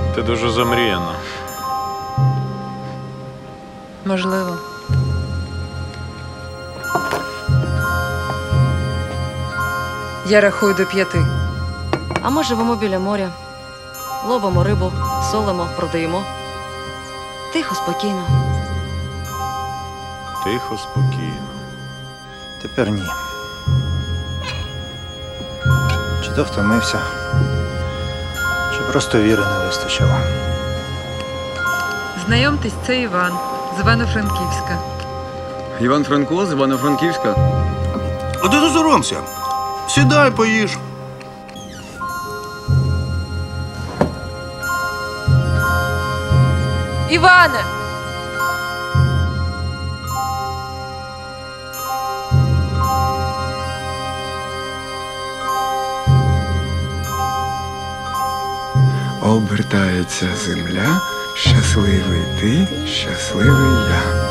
Ти дуже замріяна. Можливо. Я рахую до 5. А ми живемо біля моря. Ловимо рибу, солимо, продаємо. Тихо, спокійно. Тихо, спокійно. Тепер ні. Чи то втомився, чи просто віри не вистачило. Знайомтесь, це Іван з Івано-Франківська. Іван Франко з Івано-Франківська. А ти не соромся. Сідай, поїж. Іване! Обертається земля, щасливий ти, щасливий я.